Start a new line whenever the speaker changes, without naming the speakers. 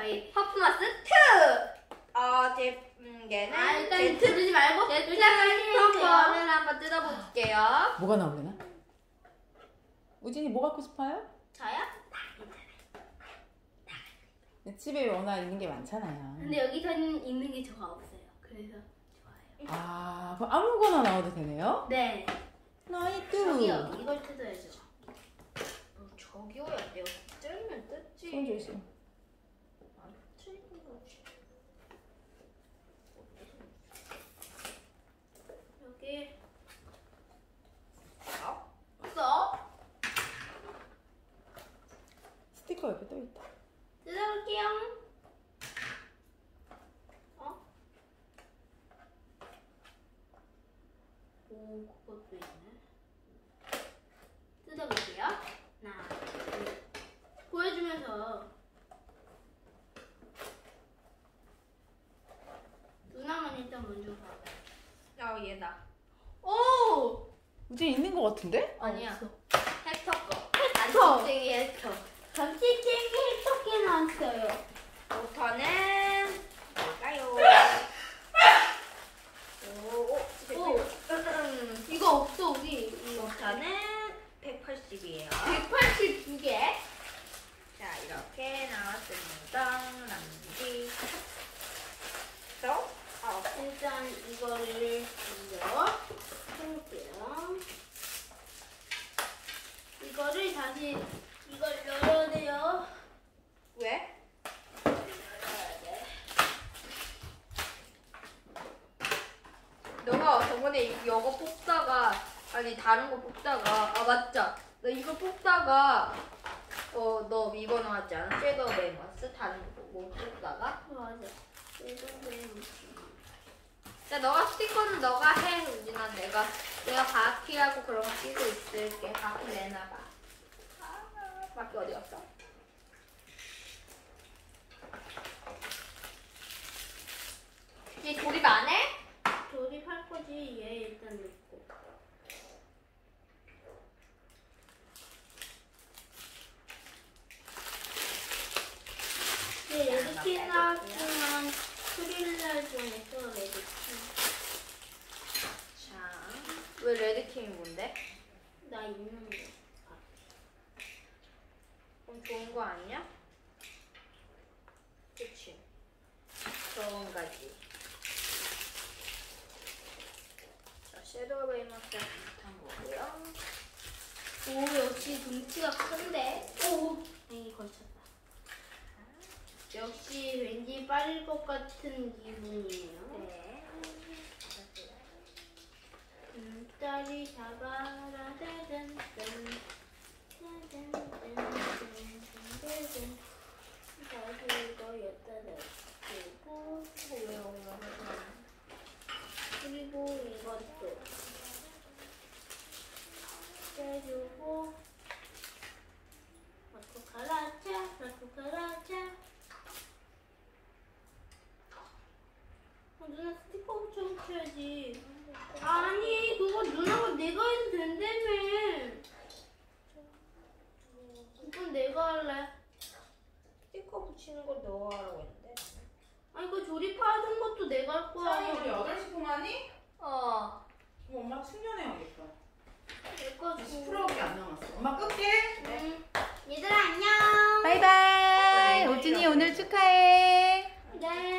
저희 퍼포먼스 2! 얘는
일단 뜯지 말고
제트를 한번 뜯어볼게요.
뭐가 나오려나? 우진이 뭐 갖고 싶어요?
저요?
집에 워낙 있는 게 많잖아요.
근데 여기서는 있는 게 저가 없어요. 그래서 좋아요.
아, 그럼 아무거나 나와도 되네요?
네.
나이뚜.
저기요. 이걸 뜯어야죠.
저기요, 내가 뜯으면 뜯지.
손 조심.
여기
없어?
스티커 옆에 또 있다.
뜯어볼게요. 오, 그것도 있네. 뜯어볼게요. 하나, 둘. 보여주면서. 누나만 일단 먼저 봐봐요.
얘다.
오!
우진이 있는 거 같은데?
아니야.
없어.
헥터 거.
감치쟁이 헥터. 감치쟁이 헥터게 나왔어요.
부터는 뭘까요?
이거 없어, 우리.
부터는 180이에요.
182개.
자, 이렇게 나왔습니다. 남기. 또?
일단 이거를 먼저 해볼게요. 이거를 다시 이걸 열어야 돼요.
왜?
열어야 돼.
너가 저번에 이거 뽑다가 아니 다른 거 뽑다가 맞죠? 너 이거 뽑다가 너 이거 나왔지 않아? 섀도우 베이머스 다른 거 뭐 뽑다가
맞아. 이거
자 너가 스티커는 너가 해 우진아 내가 바퀴하고 그런 거 끼고 있을게. 바퀴 내놔봐. 바퀴 어디 갔어? 얘 조립 안 해?
조립할 거지. 얘 일단 넣고. 레드킨 나왔지만 스릴러 중에서 레드킨.
자, 왜 레드킹이 뭔데?
나 있는 거.
그럼 좋은 거 아니야? 그치? 좋은 거지. 자, 섀도우 베이머스 비슷한 거고요.
오, 역시 등치가 큰데. 오, 이 걸쳤다. 역시 왠지 빠질 것 같은 기분이에요.
네.
딸이 잡아라 짜잔 짜잔 짜잔 다시 이거 여기다 넣고
왜 올라가?
그리고 이것도 빼주고 넣고 갈아차 넣고 갈아차. 누나 스티커 붙여야지. 아니 그거 누나가 내가 해도 된다며. 이건 내가 할래.
스티커 붙이는 거 너가 하라고 했는데.
아니 그 조립하던 것도 내가 할 거야.
사이 우리 8시 그만이?
어.
그럼 엄마 충전해야겠다.
내거
10%밖에 안 남았어. 엄마 끌게.
응. 얘들아 안녕.
바이바이. 우진이 오늘 축하해.
네.